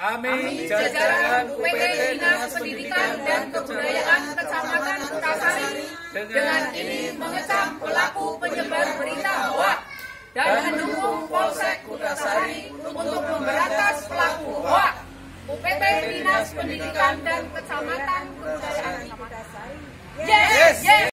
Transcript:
Kami jajaran UPT Dinas Pendidikan dan Kebudayaan Kecamatan Kutasari dengan ini mengecam pelaku penyebar berita hoax dan mendukung Polsek Kutasari untuk memberantas pelaku hoax. UPT Dinas Pendidikan dan Kecamatan Kutasari. Yes!